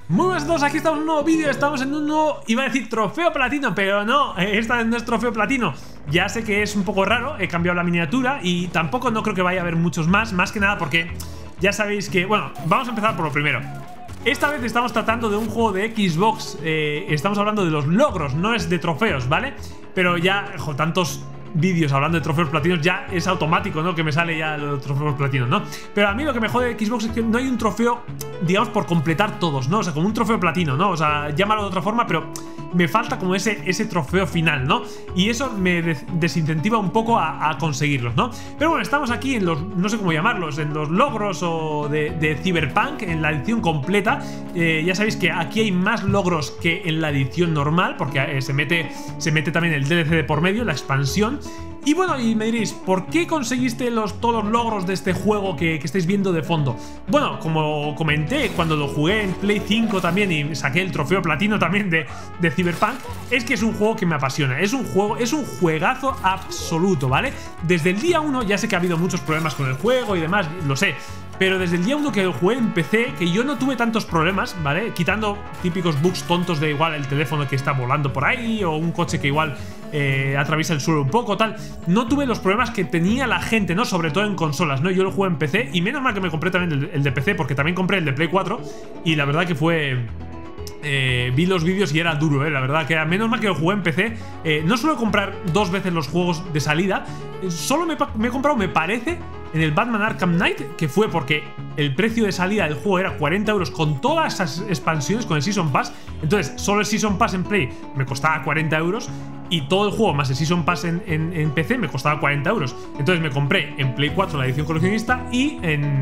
Muy buenas a todos, aquí estamos en un nuevo vídeo, estamos en un nuevo, iba a decir trofeo platino, pero no, esta vez no es trofeo platino. Ya sé que es un poco raro, he cambiado la miniatura y tampoco no creo que vaya a haber muchos más que nada porque ya sabéis que, bueno, vamos a empezar por lo primero. Esta vez estamos tratando de un juego de Xbox, estamos hablando de los logros, no es de trofeos, ¿vale? Pero ya, tantos vídeos hablando de trofeos platinos, ya es automático, ¿no? Que me sale ya los trofeos platinos, ¿no? Pero a mí lo que me jode de Xbox es que no hay un trofeo, digamos, por completar todos, ¿no? O sea, como un trofeo platino, ¿no? O sea, llámalo de otra forma, pero me falta como ese trofeo final, ¿no? Y eso me desincentiva un poco a conseguirlos, ¿no? Pero bueno, estamos aquí en los, no sé cómo llamarlos, en los logros o de Cyberpunk, en la edición completa. Ya sabéis que aquí hay más logros que en la edición normal, porque se mete también el DLC de por medio, la expansión. Y bueno, y me diréis, ¿por qué conseguiste todos los logros de este juego que estáis viendo de fondo? Bueno, como comenté cuando lo jugué en Play 5 también y saqué el trofeo platino también de Cyberpunk, es que es un juego que me apasiona, es un juegazo absoluto, ¿vale? Desde el día 1, ya sé que ha habido muchos problemas con el juego y demás, lo sé, pero desde el día 1 que lo jugué en PC, que yo no tuve tantos problemas, ¿vale? Quitando típicos bugs tontos de igual el teléfono que está volando por ahí o un coche que igual atraviesa el suelo un poco, tal. No tuve los problemas que tenía la gente, ¿no? Sobre todo en consolas, ¿no? Yo lo jugué en PC y menos mal que me compré también el de PC, porque también compré el de Play 4 y la verdad que fue... vi los vídeos y era duro, la verdad que era menos mal que lo jugué en PC. No suelo comprar dos veces los juegos de salida, solo me he comprado, me parece, en el Batman Arkham Knight, que fue porque el precio de salida del juego era 40 euros con todas esas expansiones, con el Season Pass. Entonces solo el Season Pass en Play me costaba 40 euros y todo el juego más el Season Pass en PC me costaba 40 euros. Entonces me compré en Play 4 la edición coleccionista y en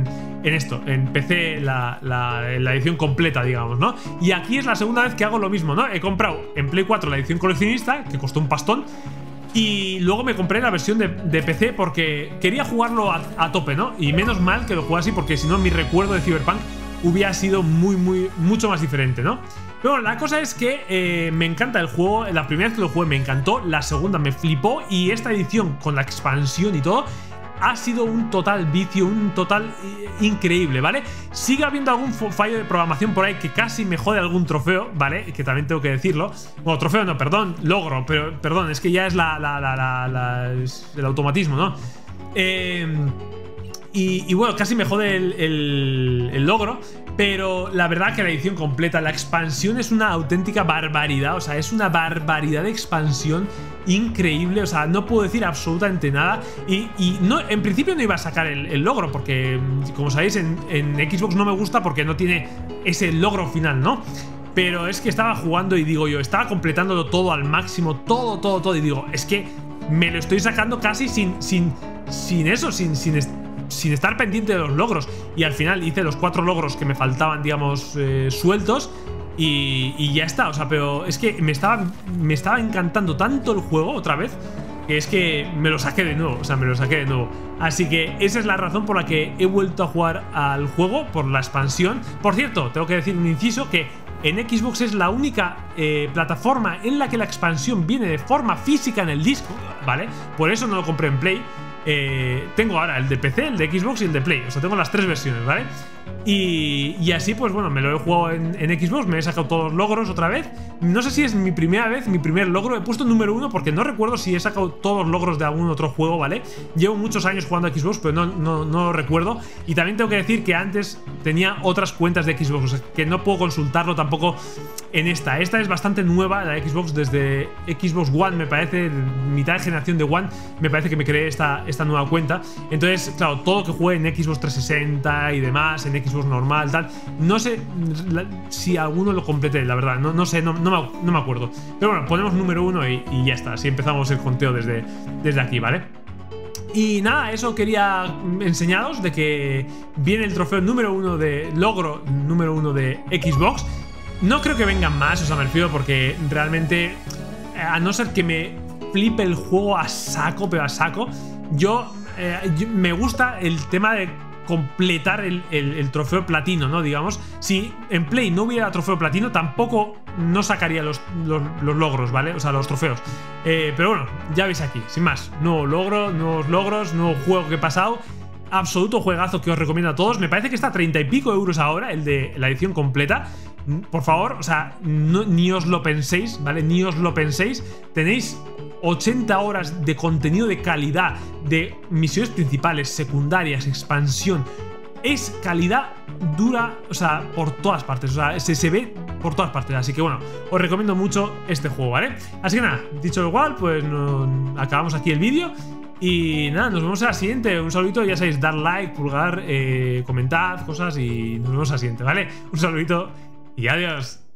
PC la edición completa, digamos, ¿no? Y aquí es la segunda vez que hago lo mismo, ¿no? He comprado en Play 4 la edición coleccionista, que costó un pastón, y luego me compré la versión de PC porque quería jugarlo a tope, ¿no? Y menos mal que lo jugué así, porque si no mi recuerdo de Cyberpunk hubiera sido mucho más diferente, ¿no? Pero bueno, la cosa es que me encanta el juego. La primera vez que lo jugué me encantó, la segunda me flipó y esta edición con la expansión y todo ha sido un total vicio, un total increíble, ¿vale? Sigue habiendo algún fallo de programación por ahí que casi me jode algún trofeo, ¿vale? Que también tengo que decirlo. Bueno, trofeo no, perdón, logro, pero perdón, es que ya es el automatismo, ¿no? Y bueno, casi me jode el logro. Pero la verdad que la edición completa, la expansión es una auténtica barbaridad. O sea, es una barbaridad de expansión increíble. O sea, no puedo decir absolutamente nada. Y no, en principio no iba a sacar el logro, porque como sabéis en Xbox no me gusta porque no tiene ese logro final, ¿no? Pero es que estaba jugando y digo yo, estaba completándolo todo al máximo, todo. Y digo, es que me lo estoy sacando casi sin estar pendiente de los logros. Y al final hice los 4 logros que me faltaban, digamos, sueltos. Y ya está, o sea, pero es que me estaba encantando tanto el juego otra vez, que es que me lo saqué de nuevo, o sea, me lo saqué de nuevo. Así que esa es la razón por la que he vuelto a jugar al juego, por la expansión. Por cierto, tengo que decir un inciso, que en Xbox es la única plataforma en la que la expansión viene de forma física en el disco, ¿vale? Por eso no lo compré en Play. Tengo ahora el de PC, el de Xbox y el de Play. O sea, tengo las 3 versiones, ¿vale? Y así, pues bueno, me lo he jugado en Xbox. Me he sacado todos los logros otra vez. No sé si es mi primera vez, mi primer logro. He puesto el número 1 porque no recuerdo si he sacado todos los logros de algún otro juego, ¿vale? Llevo muchos años jugando a Xbox, pero no lo recuerdo. Y también tengo que decir que antes tenía otras cuentas de Xbox, o sea, que no puedo consultarlo tampoco en esta. Esta es bastante nueva, la de Xbox, desde Xbox One, me parece, mitad de generación de One, me parece que me creé esta nueva cuenta. Entonces, claro, todo lo que juegue en Xbox 360 y demás, en Xbox normal, tal, no sé si alguno lo completé, la verdad, no sé, no me acuerdo. Pero bueno, ponemos número 1 y ya está, así empezamos el conteo desde aquí, ¿vale? Y nada, eso quería enseñaros, de que viene el trofeo número 1 de logro número 1 de Xbox. No creo que vengan más, o sea, me refiero, porque realmente, a no ser que me flipe el juego a saco, pero a saco, yo me gusta el tema de completar el trofeo platino, ¿no? Digamos, si en Play no hubiera trofeo platino, tampoco no sacaría los logros, ¿vale? O sea, los trofeos. Pero bueno, ya veis aquí, sin más, nuevo logro, nuevos logros, nuevo juego que he pasado. Absoluto juegazo que os recomiendo a todos. Me parece que está a 30 y pico euros ahora, el de la edición completa. por favor, o sea, ni os lo penséis, ¿vale? Ni os lo penséis. Tenéis 80 horas de contenido de calidad, de misiones principales, secundarias, expansión. Es calidad dura, o sea, por todas partes. O sea, se ve por todas partes. Así que bueno, os recomiendo mucho este juego, ¿vale? Así que nada, dicho lo cual, pues acabamos aquí el vídeo. Y nada, nos vemos en la siguiente. Un saludito, ya sabéis, dar like, pulgar, comentad cosas y nos vemos en la siguiente, ¿vale? Un saludito y adiós.